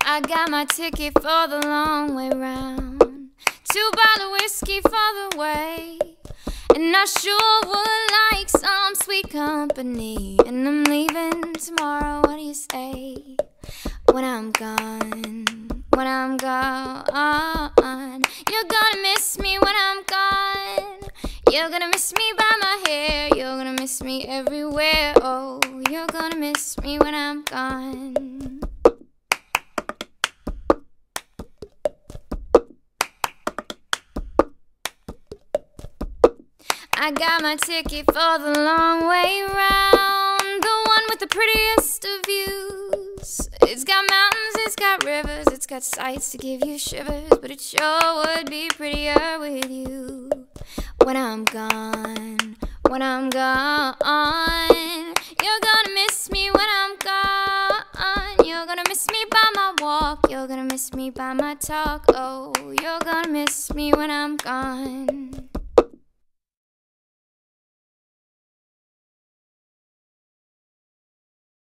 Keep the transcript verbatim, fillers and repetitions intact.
I got my ticket for the long way round. Two bottle whiskey for the way. And I sure would like some sweet company. And I'm leaving tomorrow, what do you say? When I'm gone, when I'm gone, you're gonna miss me when I'm gone. You're gonna miss me by my hair. You're gonna miss me everywhere. Oh, you're gonna miss me when I'm gone. I got my ticket for the long way round, the one with the prettiest of views. It's got mountains, it's got rivers, it's got sights to give you shivers, but it sure would be prettier with you. When I'm gone, when I'm gone, you're gonna miss me when I'm gone. You're gonna miss me by my walk, you're gonna miss me by my talk. Oh, you're gonna miss me when I'm gone.